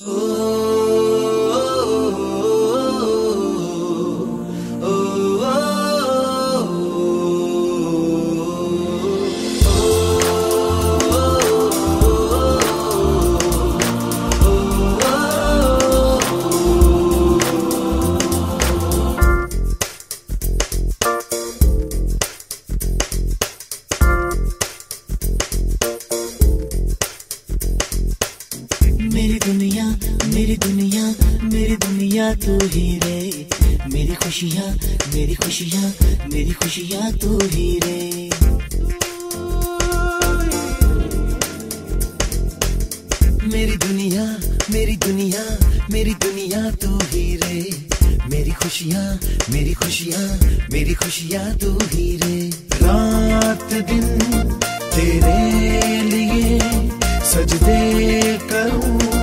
मेरी दुनिया मेरी दुनिया तू ही रे। मेरी खुशियाँ मेरी खुशियाँ मेरी खुशियाँ तू ही रे। मेरी दुनिया मेरी दुनिया मेरी दुनिया तू ही रे। मेरी खुशियाँ मेरी खुशियाँ मेरी खुशियाँ तू ही रे। रात दिन तेरे लिए सजदे करूं